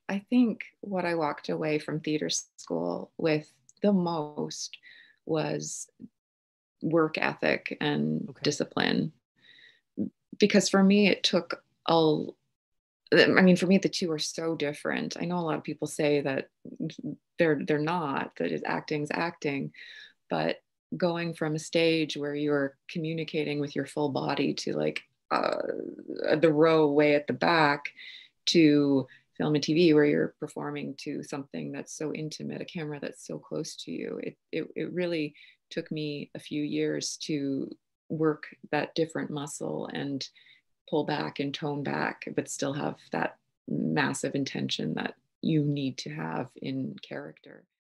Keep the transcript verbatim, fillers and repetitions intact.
I think what I walked away from theater school with the most was work ethic and Okay. discipline. Because for me, it took a, I mean, for me, the two are so different. I know a lot of people say that they're they're not, that is acting's acting, but going from a stage where you're communicating with your full body to like uh, the row way at the back to film and T V where you're performing to something that's so intimate, a camera that's so close to you. It, it, it really took me a few years to work that different muscle and pull back and tone back, but still have that massive intention that you need to have in character.